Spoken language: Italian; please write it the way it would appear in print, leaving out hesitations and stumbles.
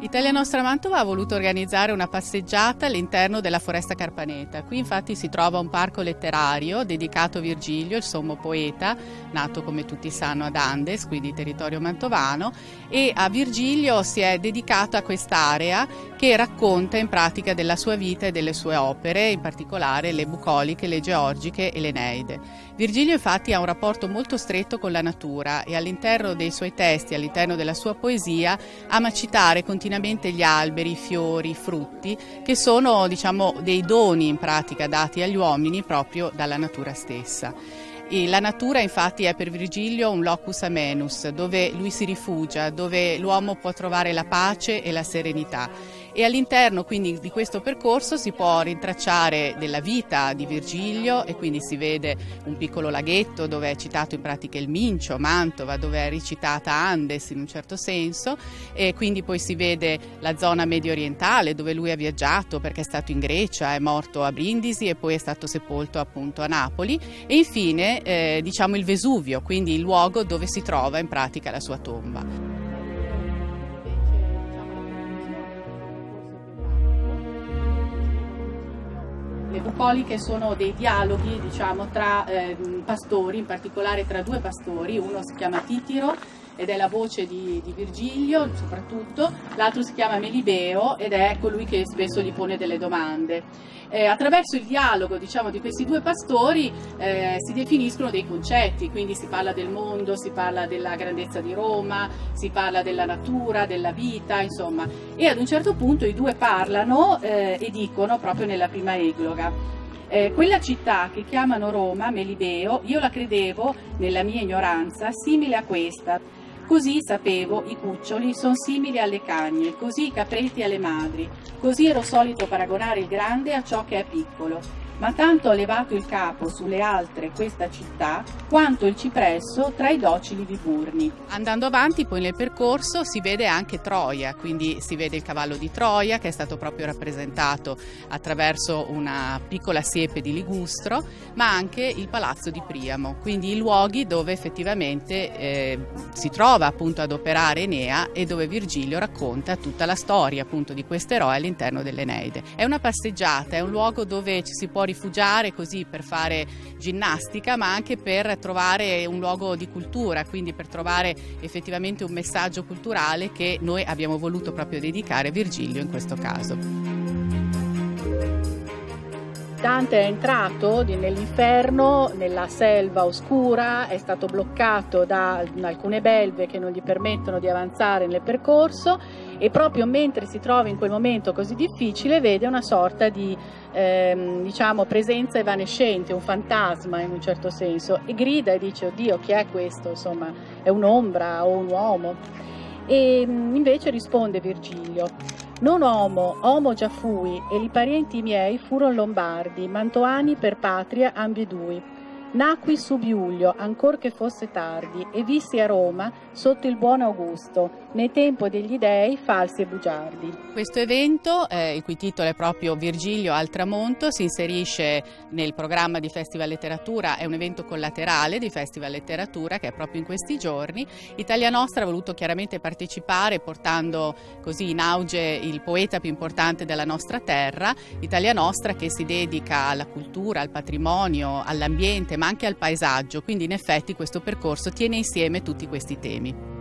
Italia Nostra Mantova ha voluto organizzare una passeggiata all'interno della Foresta Carpaneta. Qui infatti si trova un parco letterario dedicato a Virgilio, il sommo poeta, nato come tutti sanno ad Andes, quindi territorio mantovano, e a Virgilio si è dedicata quest'area che racconta in pratica della sua vita e delle sue opere, in particolare le bucoliche, le georgiche e l'Eneide. Virgilio infatti ha un rapporto molto stretto con la natura e all'interno dei suoi testi, all'interno della sua poesia, ama citare continuamente gli alberi, i fiori, i frutti, che sono, diciamo, dei doni in pratica dati agli uomini proprio dalla natura stessa. E la natura infatti è per Virgilio un locus amenus, dove lui si rifugia, dove l'uomo può trovare la pace e la serenità. E all'interno quindi di questo percorso si può rintracciare della vita di Virgilio e quindi si vede un piccolo laghetto dove è citato in pratica il Mincio, Mantova, dove è recitata Andes in un certo senso, e quindi poi si vede la zona medio orientale dove lui ha viaggiato perché è stato in Grecia, è morto a Brindisi e poi è stato sepolto appunto a Napoli, e infine diciamo il Vesuvio, quindi il luogo dove si trova in pratica la sua tomba. Le bucoliche sono dei dialoghi, diciamo, tra pastori, in particolare tra due pastori, uno si chiama Titiro ed è la voce di Virgilio soprattutto, l'altro si chiama Melibeo ed è colui che spesso gli pone delle domande. Attraverso il dialogo, diciamo, di questi due pastori si definiscono dei concetti, quindi si parla del mondo, si parla della grandezza di Roma, si parla della natura, della vita, insomma, e ad un certo punto i due parlano e dicono proprio nella prima egloga: quella città che chiamano Roma, Melibeo, io la credevo, nella mia ignoranza, simile a questa. Così sapevo, i cuccioli sono simili alle cagne, così i capretti alle madri, così ero solito paragonare il grande a ciò che è piccolo. Ma tanto ho levato il capo sulle altre questa città, quanto il cipresso tra i docili Liburni. Andando avanti poi nel percorso si vede anche Troia, quindi si vede il cavallo di Troia che è stato proprio rappresentato attraverso una piccola siepe di ligustro, ma anche il palazzo di Priamo, quindi i luoghi dove effettivamente si trova appunto ad operare Enea e dove Virgilio racconta tutta la storia appunto di questo eroe all'interno dell'Eneide. È una passeggiata, è un luogo dove ci si può rifugiare così per fare ginnastica, ma anche per trovare un luogo di cultura, quindi per trovare effettivamente un messaggio culturale che noi abbiamo voluto proprio dedicare a Virgilio in questo caso. Dante è entrato nell'inferno, nella selva oscura, è stato bloccato da alcune belve che non gli permettono di avanzare nel percorso e proprio mentre si trova in quel momento così difficile vede una sorta di diciamo presenza evanescente, un fantasma in un certo senso, e grida e dice: oddio, chi è questo? Insomma, è un'ombra o un uomo? E invece risponde Virgilio: non homo già fui, e i parenti miei furono lombardi, mantovani per patria ambedui. Nacqui sub Iulio, ancor che fosse tardi, e vissi a Roma sotto il buon Augusto, nei tempo degli dei falsi e bugiardi. Questo evento, il cui titolo è proprio Virgilio al tramonto, si inserisce nel programma di Festival Letteratura, è un evento collaterale di Festival Letteratura che è proprio in questi giorni. Italia Nostra ha voluto chiaramente partecipare portando così in auge il poeta più importante della nostra terra, Italia Nostra che si dedica alla cultura, al patrimonio, all'ambiente, ma anche al paesaggio, quindi in effetti questo percorso tiene insieme tutti questi temi.